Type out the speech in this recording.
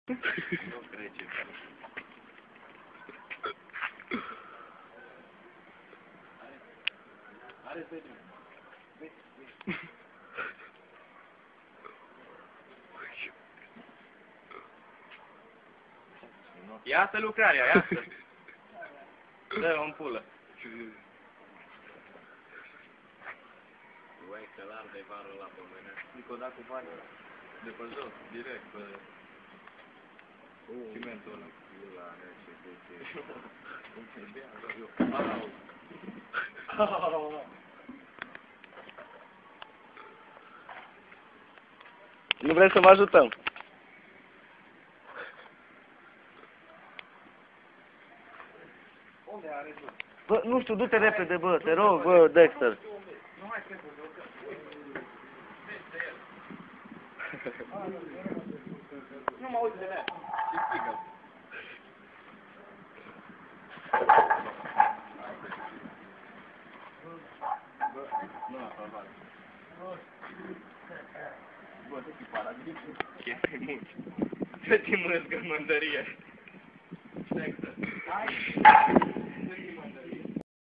Nu trece. Are să vedem. Ia-ți lucrarea, ia-ți. Dă-o în pulă. Uai, că l-ar de vară la pămâne. Nici o dat cu bani de pe jos, direct, pe cimentul ăla. La nece, ce... Cum se bea, eu... Au! Nu vrem să vă ajutăm. Unde are jos? Bă, nu știu, du-te repede, bă, te rog, bă, Dexter. Nu mai trebuie, nu mă uit de mea. Ce pică? Bă, nu a salvat. Bă, să-ți paradis. Ce te munci? Să-ți mânzi gămândărie. Dexter. Hai!